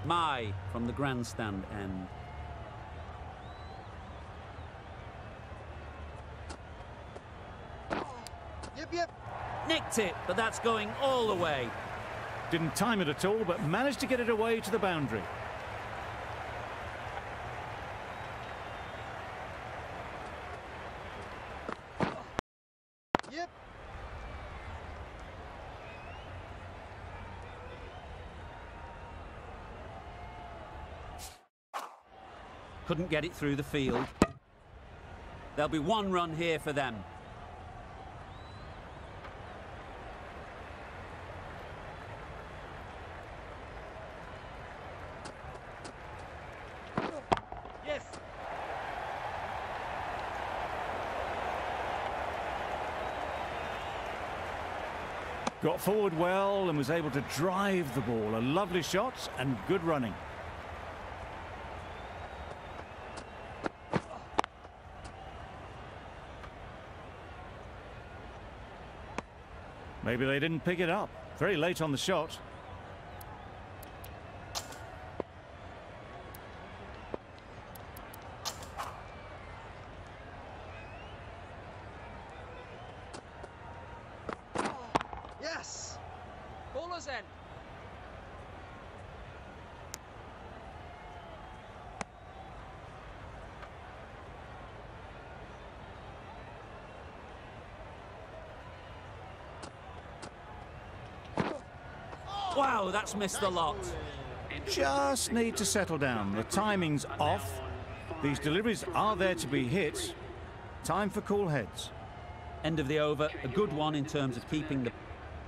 Mai from the grandstand end. Yep. Nicked it, but that's going all the way. Didn't time it at all, but managed to get it away to the boundary. Yep. Couldn't get it through the field. There'll be one run here for them. Yes. Got forward well and was able to drive the ball. A lovely shot and good running. Maybe they didn't pick it up. Very late on the shot. Yes. Ballers end. Wow, that's missed the lot. Just need to settle down. The timing's off. These deliveries are there to be hit. Time for cool heads. End of the over, a good one in terms of keeping the...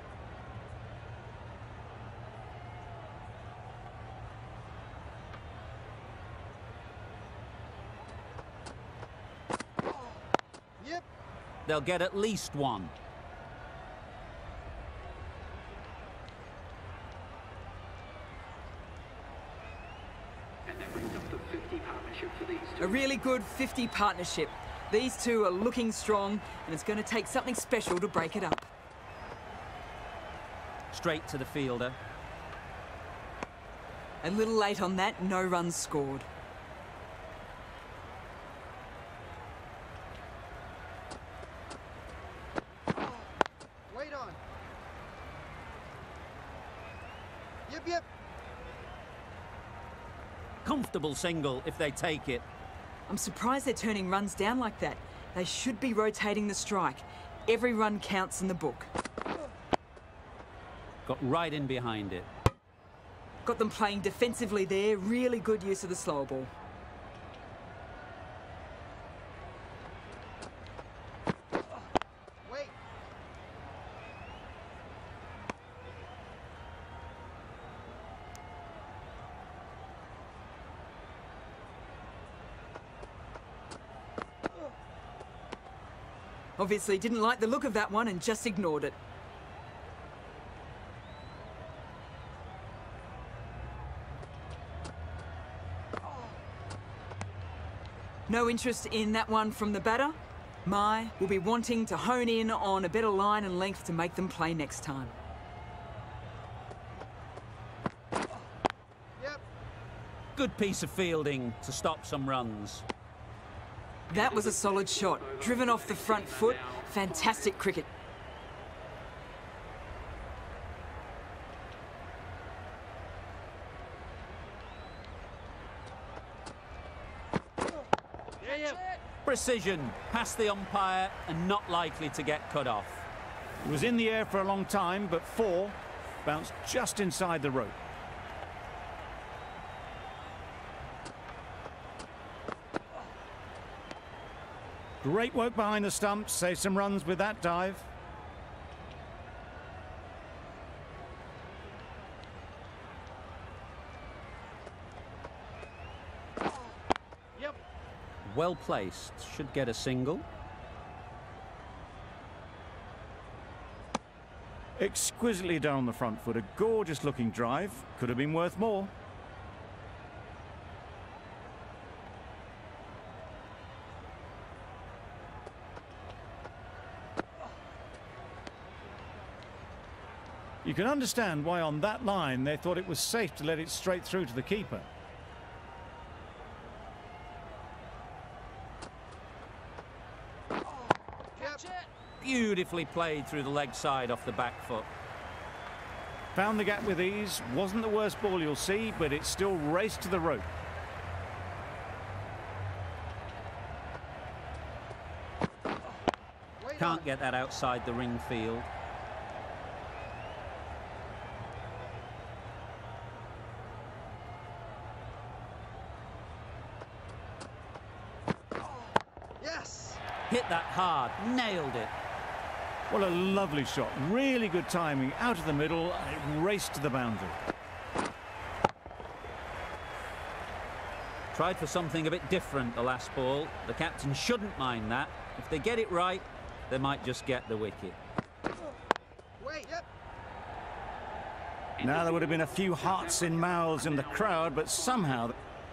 Yep. They'll get at least one. A really good 50 partnership. These two are looking strong, and it's going to take something special to break it up. Straight to the fielder. A little late on that, no runs scored. Wait on. Yep. Comfortable single if they take it. I'm surprised they're turning runs down like that. They should be rotating the strike. Every run counts in the book. Got right in behind it. Got them playing defensively there. Really good use of the slow ball. Wait. Obviously didn't like the look of that one and just ignored it. No interest in that one from the batter. Mai will be wanting to hone in on a better line and length to make them play next time. Yep. Good piece of fielding to stop some runs. That was a solid shot. Driven off the front foot. Fantastic cricket. Yeah. Precision, past the umpire and not likely to get cut off. It was in the air for a long time, but 4 bounced just inside the rope. Great work behind the stumps, saved some runs with that dive. Yep. Well placed, should get a single. Exquisitely done on the front foot, a gorgeous looking drive, could have been worth more. You can understand why on that line they thought it was safe to let it straight through to the keeper. Catch it. Beautifully played through the leg side off the back foot. Found the gap with ease. Wasn't the worst ball you'll see, but it still raced to the rope. Can't get that outside the ring field. Yes. Hit that hard, nailed it. What a lovely shot. Really good timing. Out of the middle, and it raced to the boundary. Tried for something a bit different the last ball. The captain shouldn't mind that. If they get it right, they might just get the wicket. Wait. Yep. Now there would have been a few hearts in mouths in the crowd, but somehow...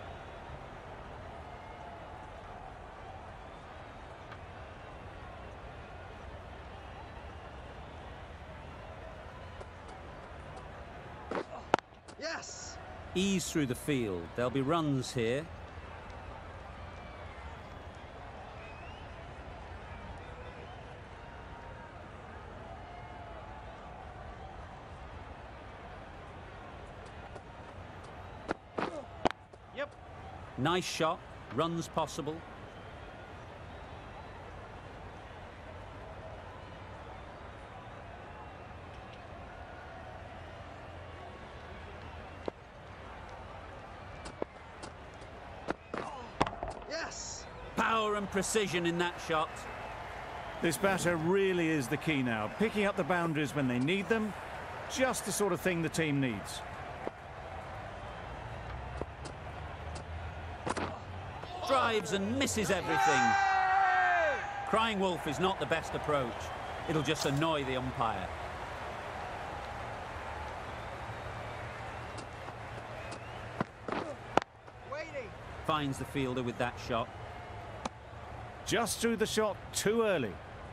Yes. Ease through the field. There'll be runs here. Yep. Nice shot. Runs possible. Yes. Power and precision in that shot. This batter really is the key now. Picking up the boundaries when they need them. Just the sort of thing the team needs. Drives and misses everything. Crying wolf is not the best approach. It'll just annoy the umpire. Waiting. Finds the fielder with that shot. Just threw the shot too early.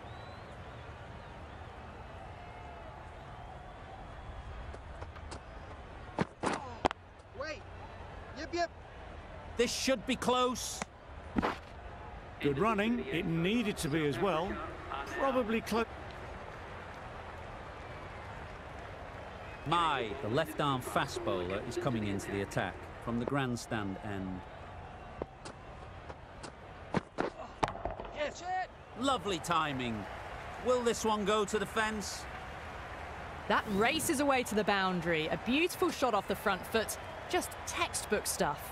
Wait. Yep. Yep. This should be close. Good running. It needed to be as well. Probably close. Mai, the left-arm fast bowler, is coming into the attack from the grandstand end. Catch it. Lovely timing. Will this one go to the fence? That races away to the boundary. A beautiful shot off the front foot. Just textbook stuff.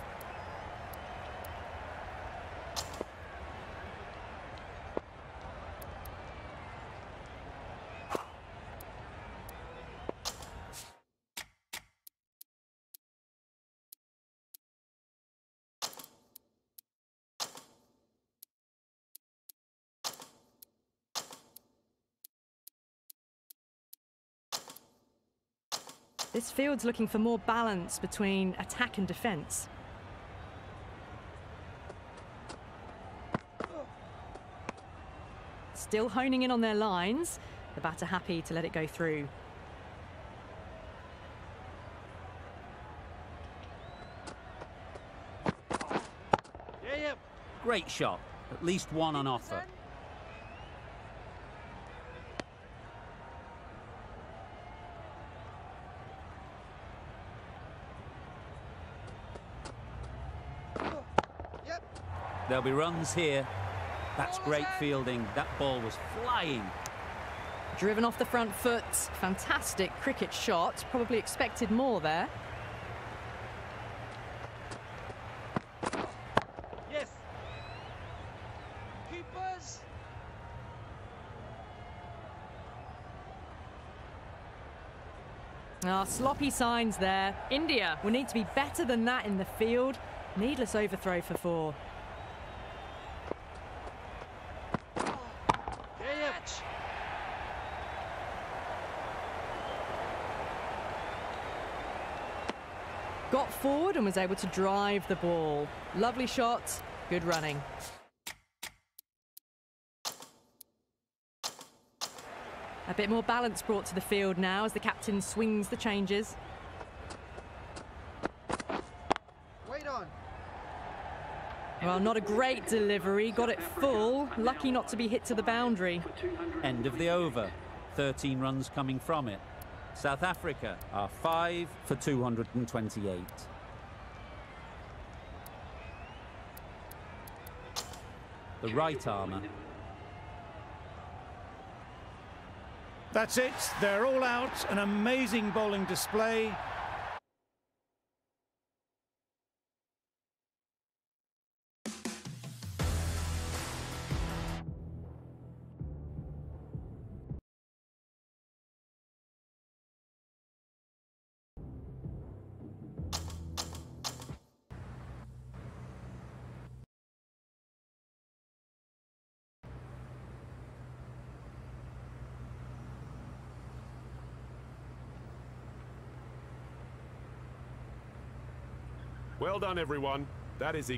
This field's looking for more balance between attack and defence. Still honing in on their lines. The batter happy to let it go through. Yep. Great shot. At least one on offer. Yep. There'll be runs here. That's great fielding. That ball was flying. Driven off the front foot. Fantastic cricket shot. Probably expected more there. Yes. Keepers. Ah, sloppy signs there. India will need to be better than that in the field. Needless overthrow for 4. Catch. Got forward and was able to drive the ball. Lovely shot, good running. A bit more balance brought to the field now as the captain swings the changes. Wait on. Well, not a great delivery, got it full, lucky not to be hit to the boundary. End of the over. 13 runs coming from it. South Africa are 5 for 228. The right armour. That's it. They're all out. An amazing bowling display. Well done, everyone. That is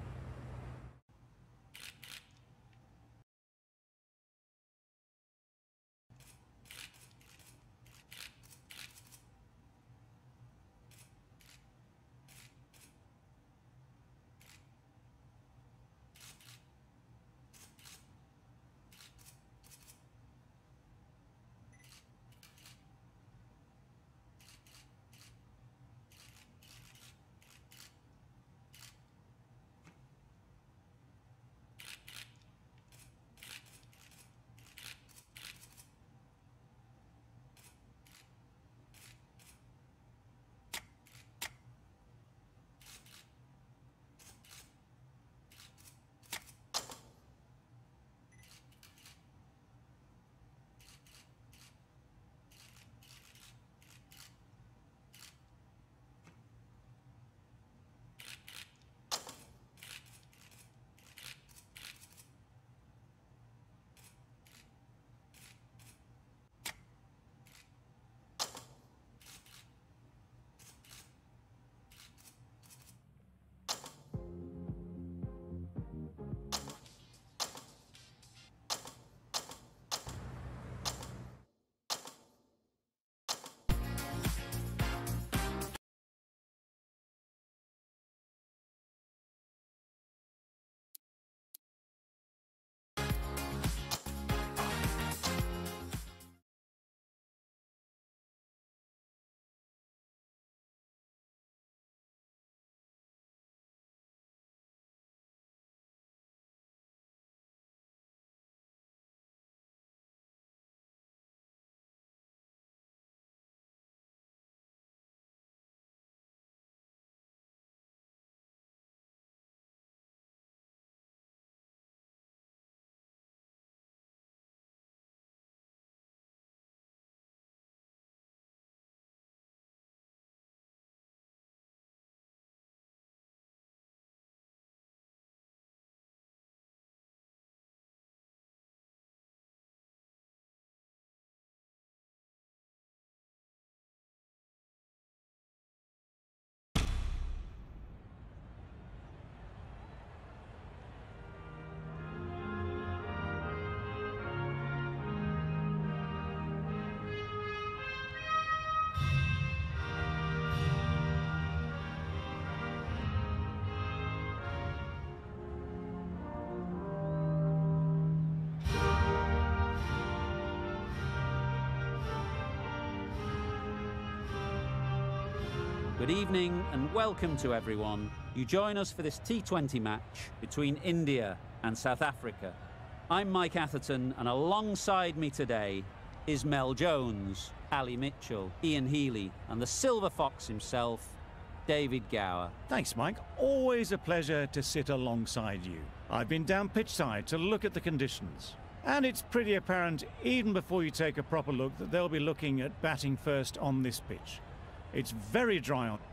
Good evening and welcome to everyone. You join us for this T20 match between India and South Africa. I'm Mike Atherton, and alongside me today is Mel Jones, Ali Mitchell, Ian Healy, and the Silver Fox himself, David Gower. Thanks, Mike. Always a pleasure to sit alongside you. I've been down pitchside to look at the conditions. And it's pretty apparent, even before you take a proper look, that they'll be looking at batting first on this pitch. It's very dry on.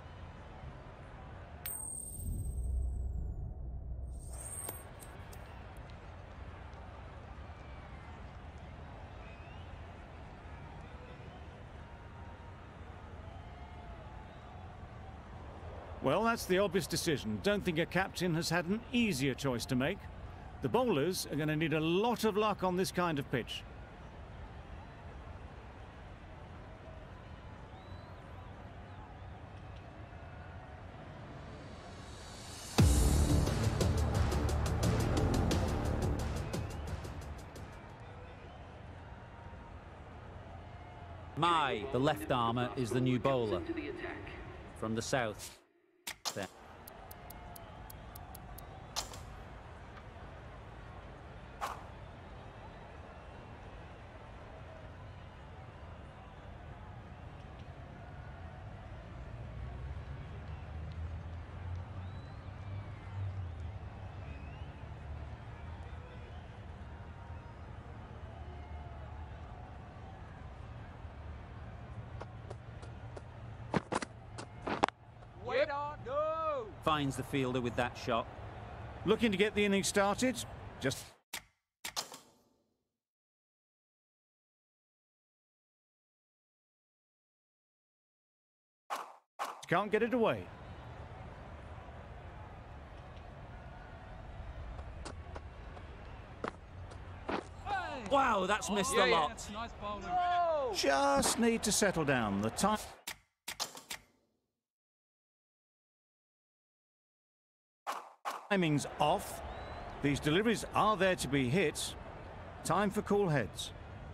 Well, that's the obvious decision. Don't think a captain has had an easier choice to make. The bowlers are going to need a lot of luck on this kind of pitch. Mai, the left armour, is the new bowler from the south. There. Finds the fielder with that shot. Looking to get the innings started. Just... can't get it away. Wow, that's missed a lot. Just need to settle down. The time... timing's off. These deliveries are there to be hit. Time for cool heads.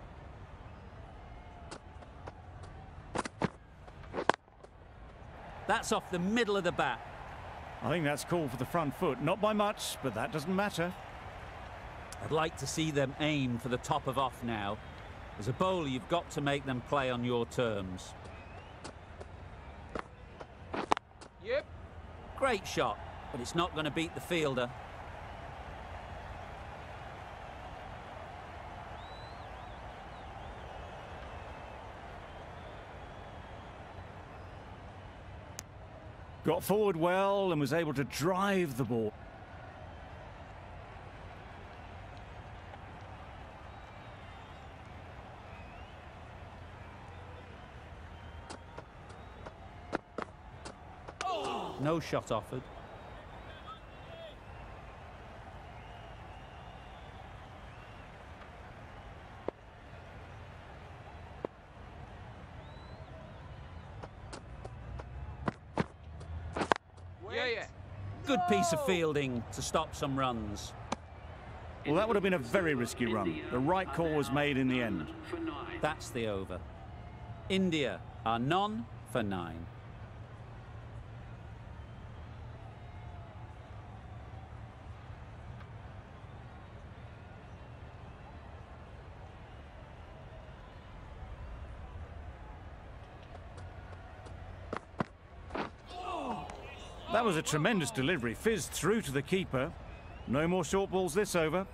That's off the middle of the bat. I think that's cool for the front foot. Not by much, but that doesn't matter. I'd like to see them aim for the top of off now. As a bowler, you've got to make them play on your terms. Yep. Great shot, but it's not going to beat the fielder. Got forward well and was able to drive the ball. No shot offered. Good piece of fielding to stop some runs. Well, that would have been a very risky run. The right call was made in the end. That's the over. India are none for 9. That was a tremendous delivery. Fizzed through to the keeper. No more short balls this over.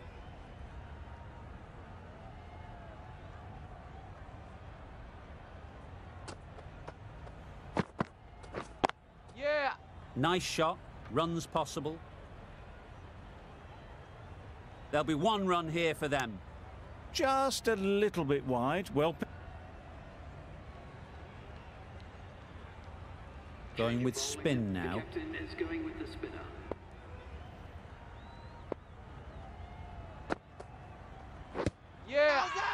Yeah. Nice shot. Runs possible. There'll be 1 run here for them. Just a little bit wide. Well... Going with spin now. The captain is going with the spinner. Yeah.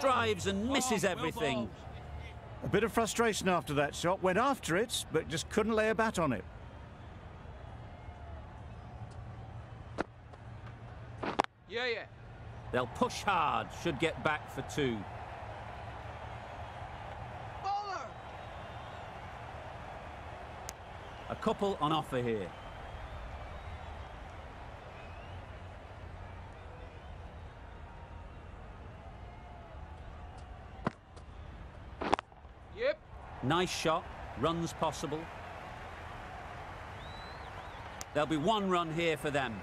Drives and misses everything. A bit of frustration after that shot. Went after it, but just couldn't lay a bat on it. Yeah, yeah. They'll push hard, should get back for 2. Bowler! A couple on offer here. Yep. Nice shot, runs possible. There'll be 1 run here for them.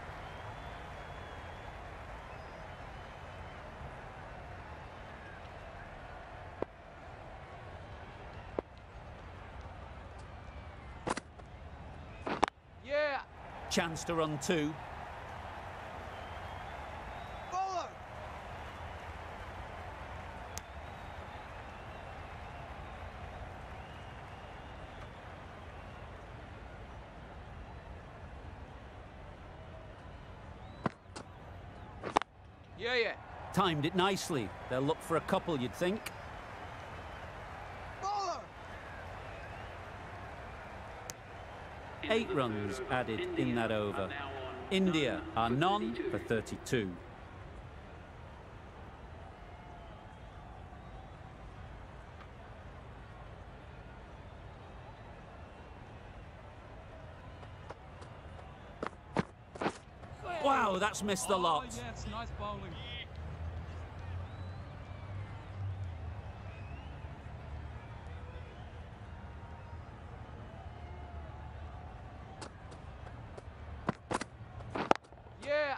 Yeah. Chance to run 2. Bowler! Yeah, yeah. Timed it nicely. They'll look for a couple, you'd think. Bowler! 8 runs added in that over. India are none for 32. Wow, that's missed the lot. Yes, nice bowling. Yeah.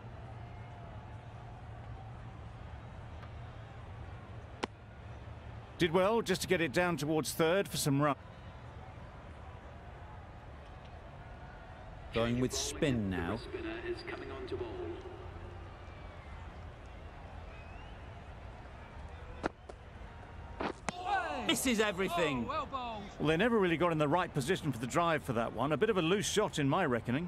Did well just to get it down towards 3rd for some run. Going with spin now. Spinner is coming on to bowl. Misses everything. Well bowled. Well, they never really got in the right position for the drive for that one. A bit of a loose shot in my reckoning.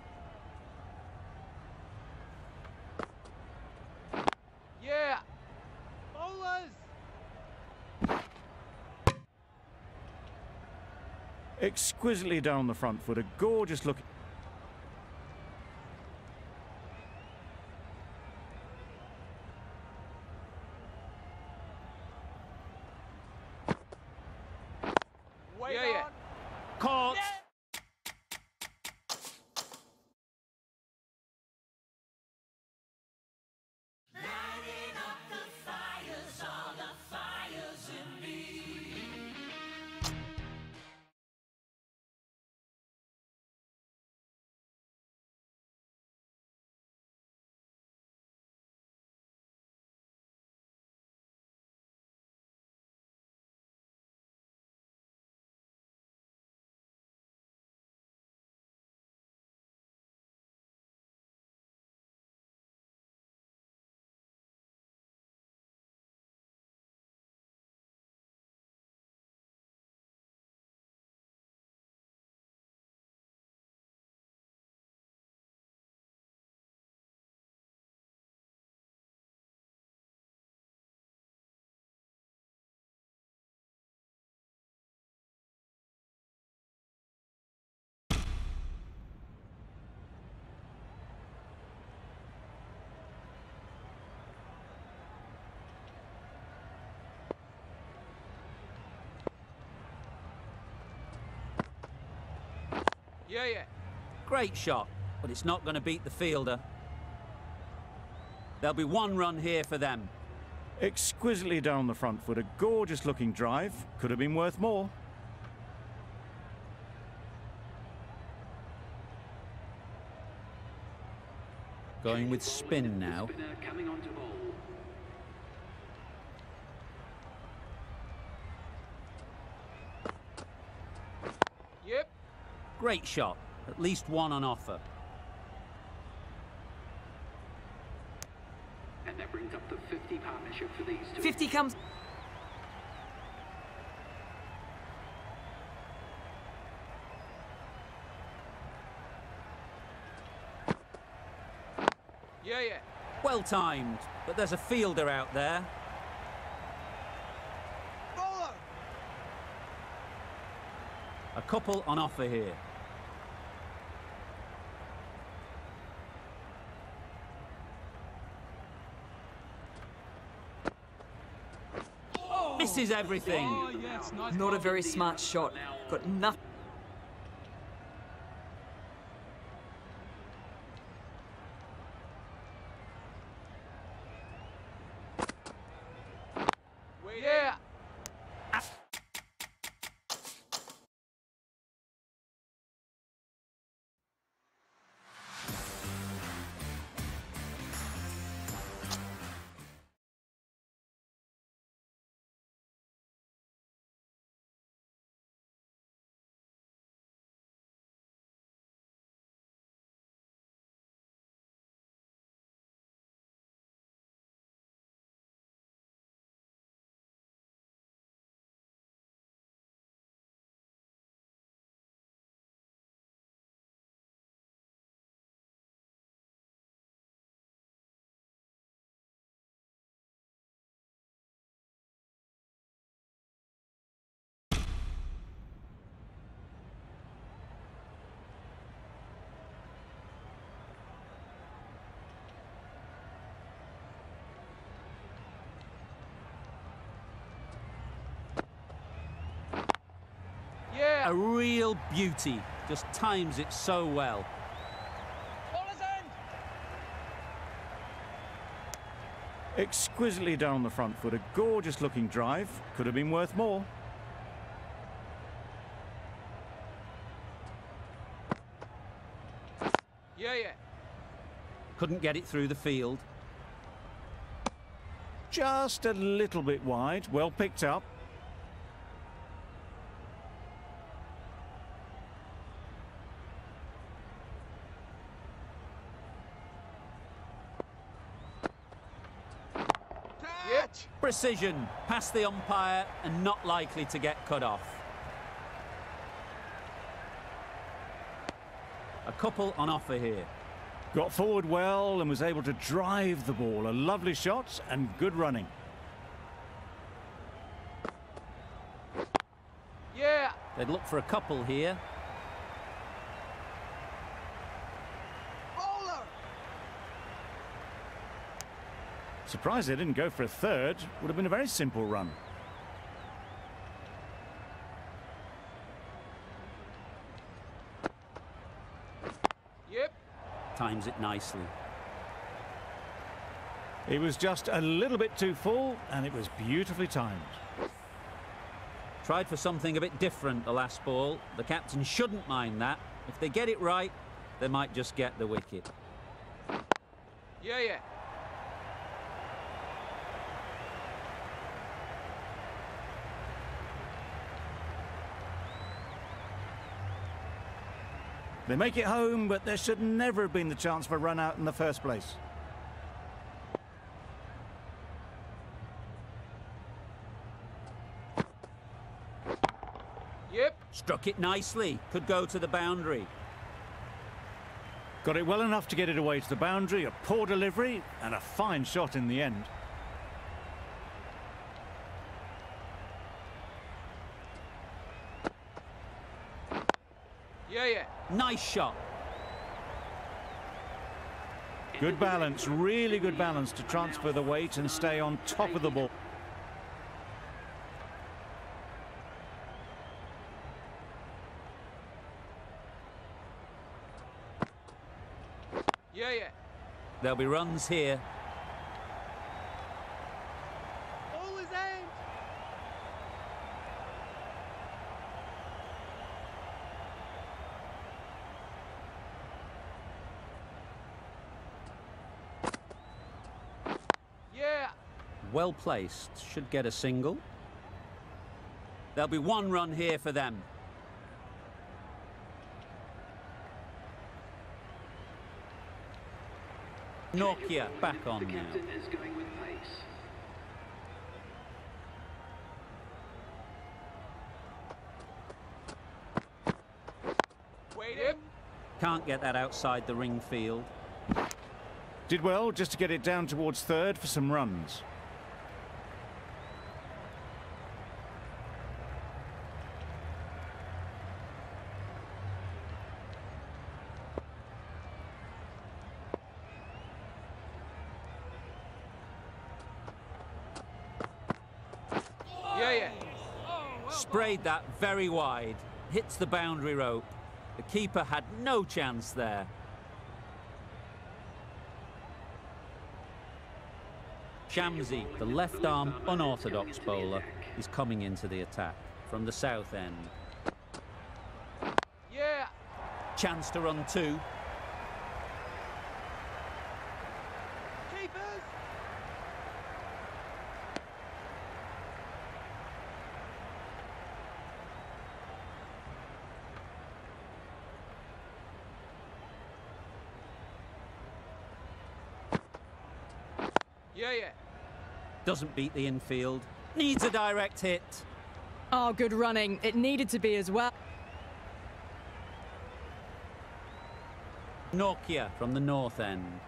Yeah. Bowlers! Exquisitely down the front foot. A gorgeous look. Wait yeah, yeah. Caught. Yeah, yeah. Great shot, but it's not going to beat the fielder. There'll be 1 run here for them. Exquisitely down the front foot. A gorgeous looking drive. Could have been worth more. Going with spin now. Spinner coming on to bowl. Yep. Great shot. At least 1 on offer. And that brings up the 50 partnership for these two. 50 comes. Yeah, yeah. Well timed, but there's a fielder out there. couple on offer here. Misses everything. Oh, yes, nice Not a goal. very smart shot. Got nothing. Yeah. Yeah. A real beauty. Just times it so well. Bowler's end. Exquisitely done on the front foot. A gorgeous looking drive. Could have been worth more. Yeah, yeah. Couldn't get it through the field. Just a little bit wide. Well picked up. Catch. Precision. Past the umpire and not likely to get cut off. A couple on offer here. Got forward well and was able to drive the ball. A lovely shot and good running. Yeah. They'd look for a couple here. Bowler. Surprised they didn't go for a third. Would have been a very simple run. Yep. Times it nicely. He was just a little bit too full and it was beautifully timed. Tried for something a bit different the last ball. The captain shouldn't mind that. If they get it right, they might just get the wicket. Yeah, yeah. They make it home, but there should never have been the chance for a run out in the first place. Yep. Struck it nicely. Could go to the boundary. Got it well enough to get it away to the boundary. A poor delivery and a fine shot in the end. Yeah, yeah. Nice shot. Good balance, really good balance to transfer the weight and stay on top of the ball. Yeah, yeah. There'll be runs here. Ball is aimed. Yeah. Well placed. Should get a single. There'll be one run here for them. Nokia back on The now. captain is going with pace. Wait him. Can't get that outside the ring field. Did well just to get it down towards third for some runs. Yeah, yeah. Sprayed that very wide. Hits the boundary rope. The keeper had no chance there. Shamsi, the left-arm unorthodox bowler, is coming into the attack from the south end. Yeah. Chance to run two. Keepers. Yeah, yeah. Doesn't beat the infield. Needs a direct hit. Oh, good running. It needed to be as well. Nokia from the north end.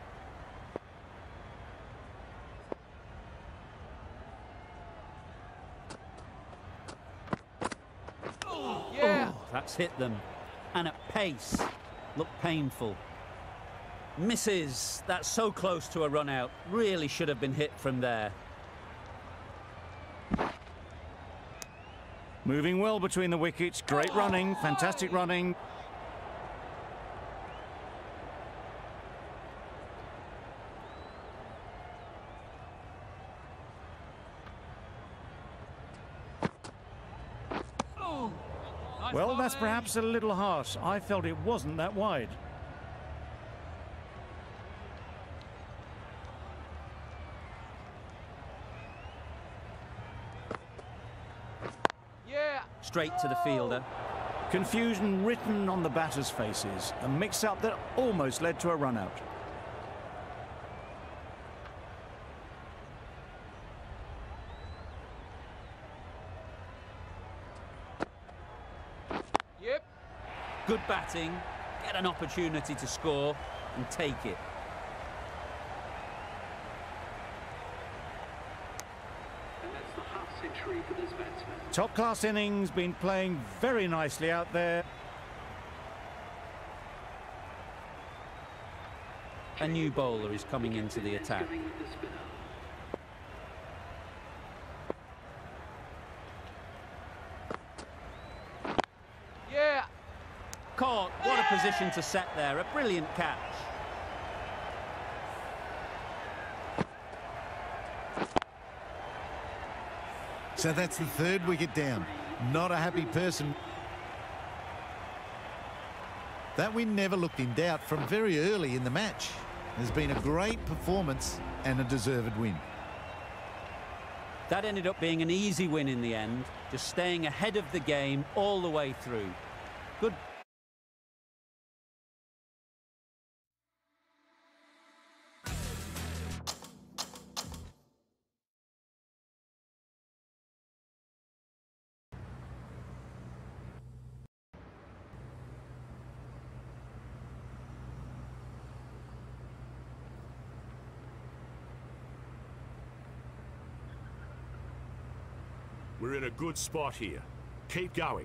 Yeah. Oh, that's hit them. And at pace. Looked painful. Misses. That's so close to a run out. Really should have been hit from there. Moving well between the wickets. Great running, fantastic running. Well, that's perhaps a little harsh. I felt it wasn't that wide. Yeah. Straight to the fielder. Confusion written on the batters' faces. A mix-up that almost led to a run-out. Yep. Good batting. Get an opportunity to score and take it. And that's the half century for this batsman. Top-class innings, been playing very nicely out there. A new bowler is coming into the attack. Going with the spinner. Yeah. Caught. What a position to set there. A brilliant catch. So that's the third wicket down. Not a happy person. That win never looked in doubt from very early in the match. There's been a great performance and a deserved win. That ended up being an easy win in the end, just staying ahead of the game all the way through. Good. We're in a good spot here. Keep going.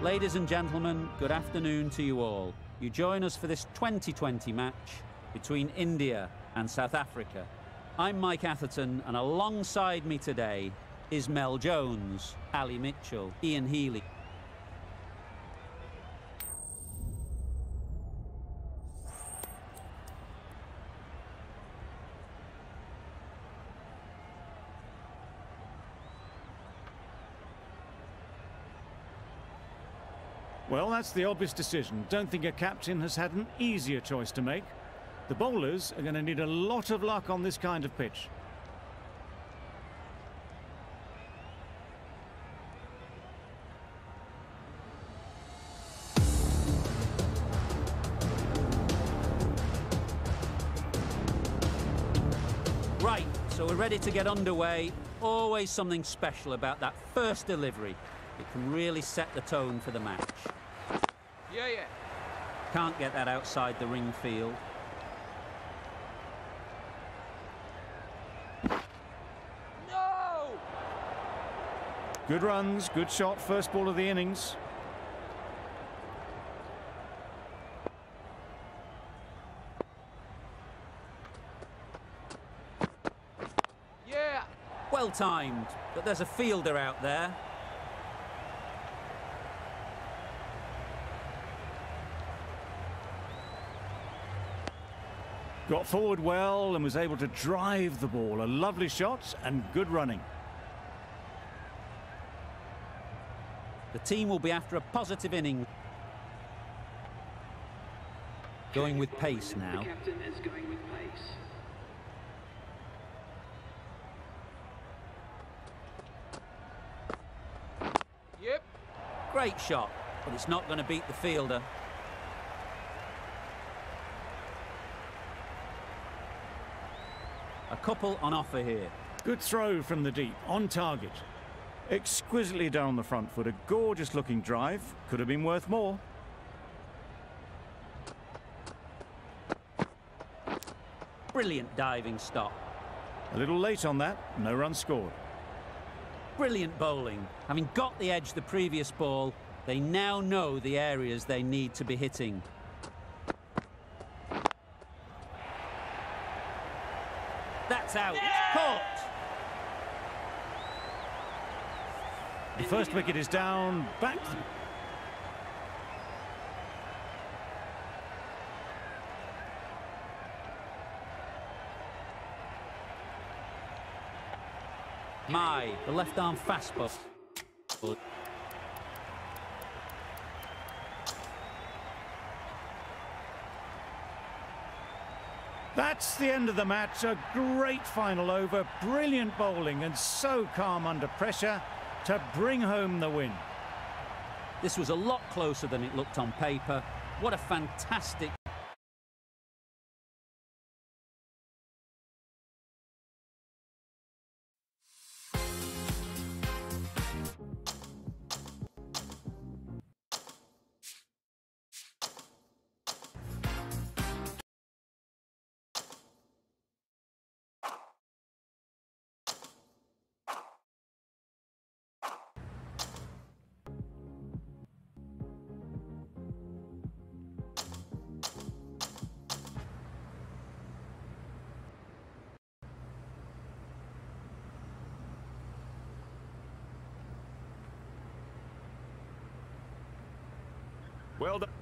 Ladies and gentlemen, good afternoon to you all. You join us for this 2020 match between India and South Africa. I'm Mike Atherton, and alongside me today is Mel Jones, Ali Mitchell, Ian Healy. Well, that's the obvious decision. Don't think a captain has had an easier choice to make. The bowlers are going to need a lot of luck on this kind of pitch. Right, so we're ready to get underway. Always something special about that first delivery. It can really set the tone for the match. Yeah, yeah. Can't get that outside the ring field. No! Good runs, good shot, first ball of the innings. Yeah! Well timed, but there's a fielder out there. Got forward well and was able to drive the ball. A lovely shot and good running. The team will be after a positive inning. Going with pace now. The captain is going with pace. Yep. Great shot, but it's not going to beat the fielder. A couple on offer here. Good throw from the deep, on target. Exquisitely done on the front foot. A gorgeous looking drive. Could have been worth more. Brilliant diving stop. A little late on that. No run scored. Brilliant bowling. Having got the edge the previous ball, they now know the areas they need to be hitting. That's out. It's caught. The first wicket is down. Back. The left arm fast ball. That's the end of the match. A great final over. Brilliant bowling and so calm under pressure to bring home the win. This was a lot closer than it looked on paper. What a fantastic... Well done.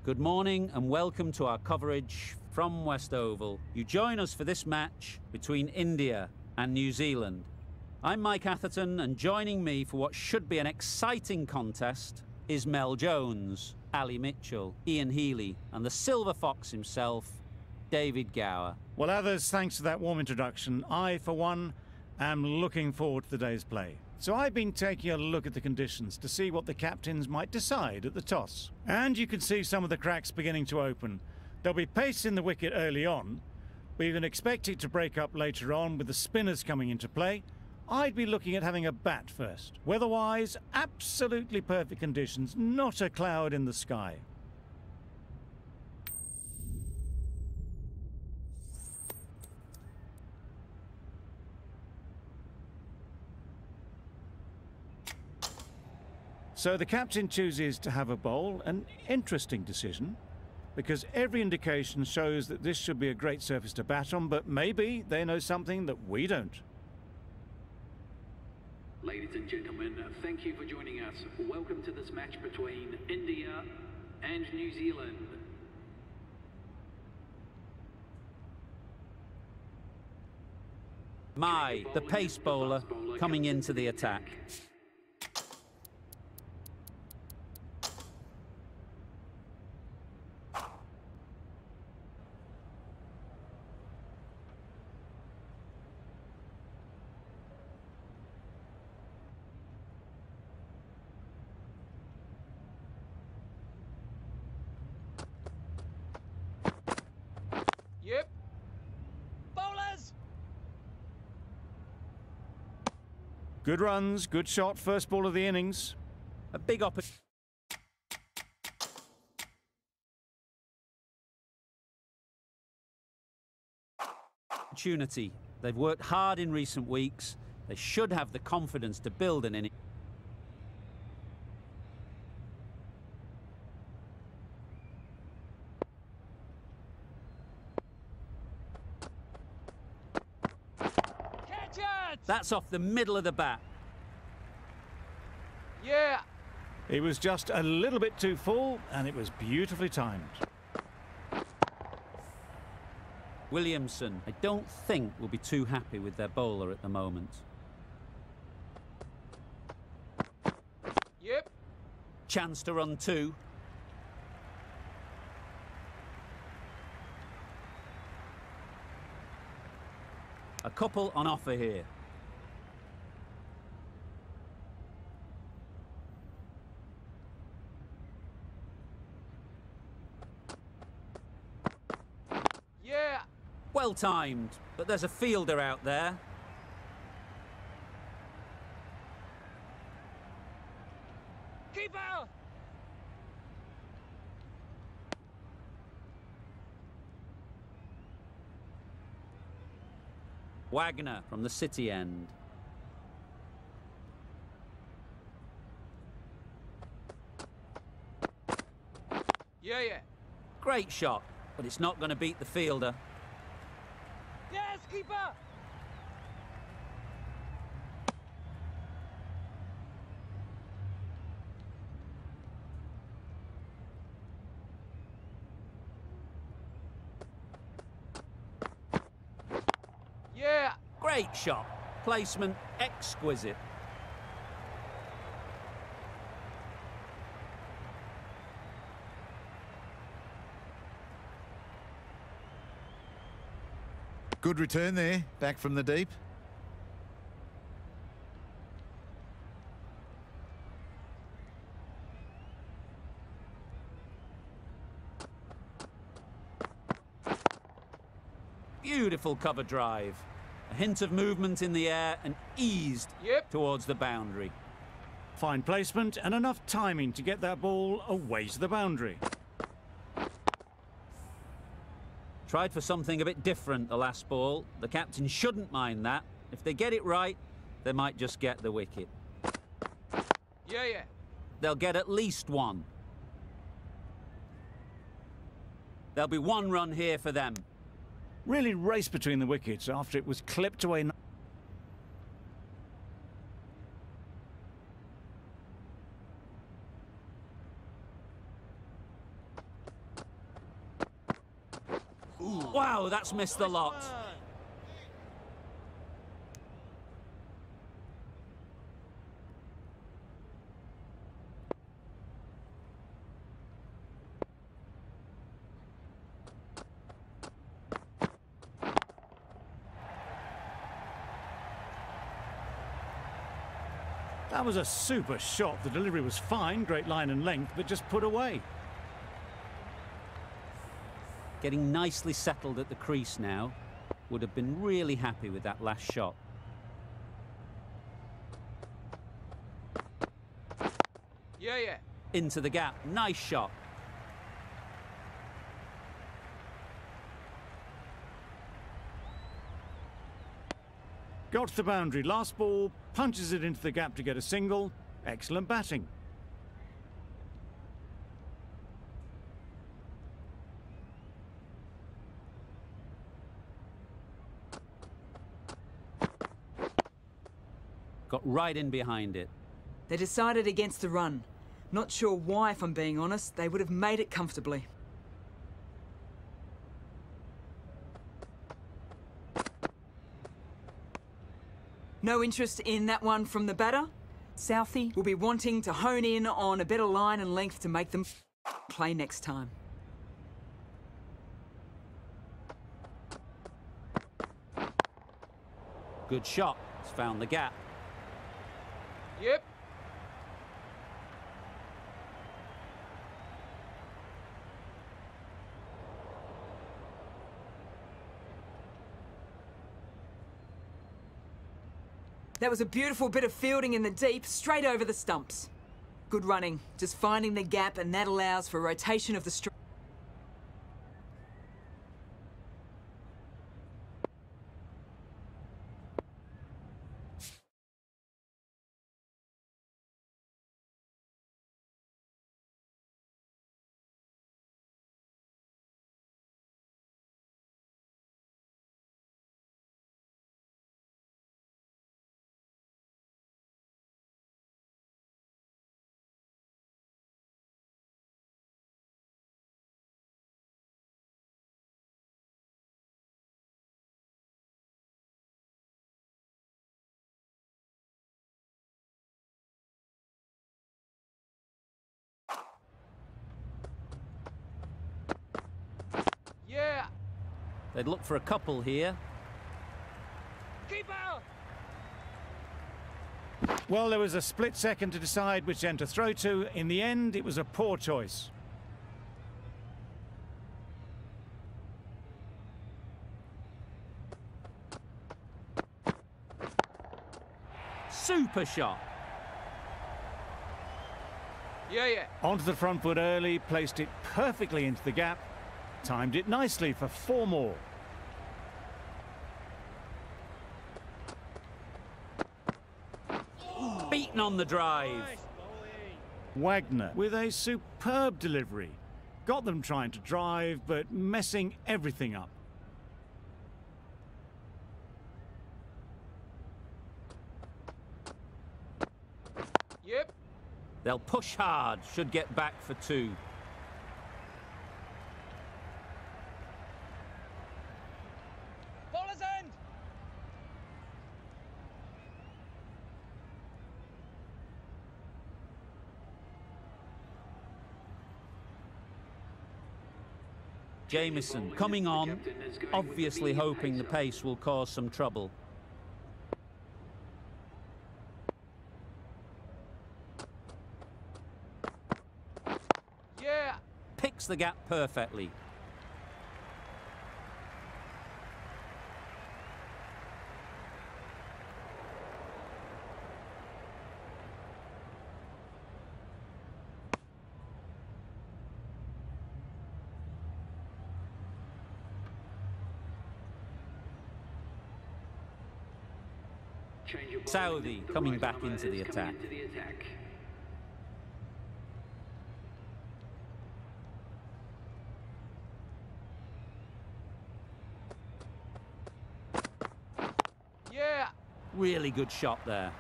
Good morning and welcome to our coverage from West Oval. You join us for this match between India and New Zealand. I'm Mike Atherton, and joining me for what should be an exciting contest is Mel Jones, Ali Mitchell, Ian Healy, and the Silver Fox himself, David Gower. Well, others, thanks to that warm introduction, I, for one, am looking forward to the day's play. So I've been taking a look at the conditions to see what the captains might decide at the toss. And you can see some of the cracks beginning to open. There'll be pace in the wicket early on, but you can expect it to break up later on with the spinners coming into play. I'd be looking at having a bat first. Weather-wise, absolutely perfect conditions, not a cloud in the sky. So the captain chooses to have a bowl, an interesting decision, because every indication shows that this should be a great surface to bat on, but maybe they know something that we don't. Ladies and gentlemen, thank you for joining us. Welcome to this match between India and New Zealand. Mai, the pace bowler, coming into the attack. Yep. Bowlers! Good runs, good shot, first ball of the innings. A big opportunity. They've worked hard in recent weeks. They should have the confidence to build an inning. That's off the middle of the bat. Yeah. It was just a little bit too full, and it was beautifully timed. Williamson, I don't think will be too happy with their bowler at the moment. Yep. Chance to run two. A couple on offer here. Yeah. Well timed, but there's a fielder out there. Keeper! Wagner from the City end. Yeah. Great shot, but it's not going to beat the fielder. Yes, keeper! Yeah. Great shot. Placement exquisite. Good return there, back from the deep. Beautiful cover drive. A hint of movement in the air and eased towards the boundary. Fine placement and enough timing to get that ball away to the boundary. Tried for something a bit different the last ball. The captain shouldn't mind that. If they get it right, they might just get the wicket. Yeah. They'll get at least one. There'll be one run here for them. Really raced between the wickets after it was clipped away. Wow, that's missed the lot. That was a super shot. The delivery was fine, great line and length, but just put away. Getting nicely settled at the crease now. Would have been really happy with that last shot. Yeah, yeah. Into the gap. Nice shot. Got to the boundary. Last ball, punches it into the gap to get a single. Excellent batting. Got right in behind it. They decided against the run. Not sure why, if I'm being honest. They would have made it comfortably. No interest in that one from the batter. Southey will be wanting to hone in on a better line and length to make them play next time. Good shot. It's found the gap. Yep. That was a beautiful bit of fielding in the deep, straight over the stumps. Good running, just finding the gap, and that allows for rotation of the strike. Yeah. They'd look for a couple here. Keeper! Well, there was a split second to decide which end to throw to. In the end, it was a poor choice. Super shot. Yeah, yeah. Onto the front foot early, placed it perfectly into the gap. Timed it nicely for 4 more. Beaten on the drive. Wagner with a superb delivery. Got them trying to drive, but messing everything up. Yep. They'll push hard. Should get back for 2. Bowler's end! Jamieson coming on, obviously hoping the pace will cause some trouble. Yeah. Picks the gap perfectly. Southey coming back into the attack. Yeah. Really good shot there.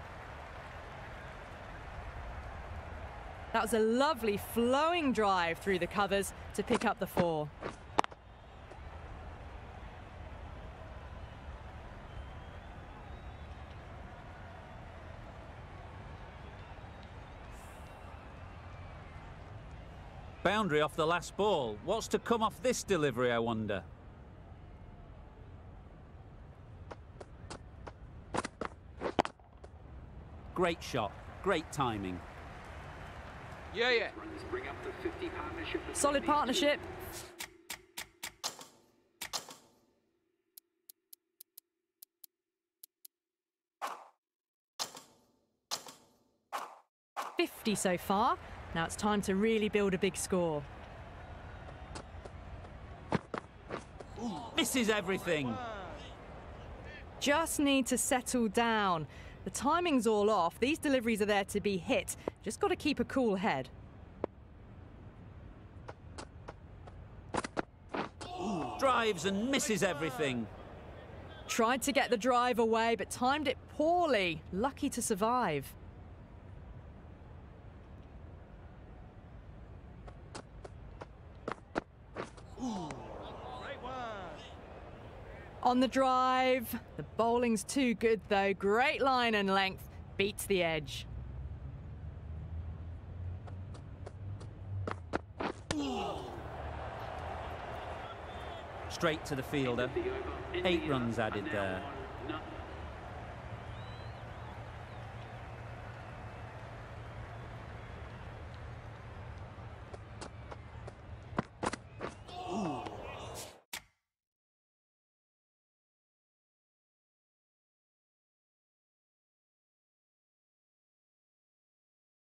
That was a lovely flowing drive through the covers to pick up the 4. Boundary off the last ball. What's to come off this delivery, I wonder? Great shot. Great timing. Yeah, yeah. Runners bring up the 50 partnership. Solid between these partnership. $50 so far. Now it's time to really build a big score. Misses everything. Just need to settle down. The timing's all off. These deliveries are there to be hit. Just got to keep a cool head. Drives and misses everything. Tried to get the drive away, but timed it poorly. Lucky to survive. On the drive. The bowling's too good, though. Great line and length. Beats the edge. Straight to the fielder. 8 runs added there.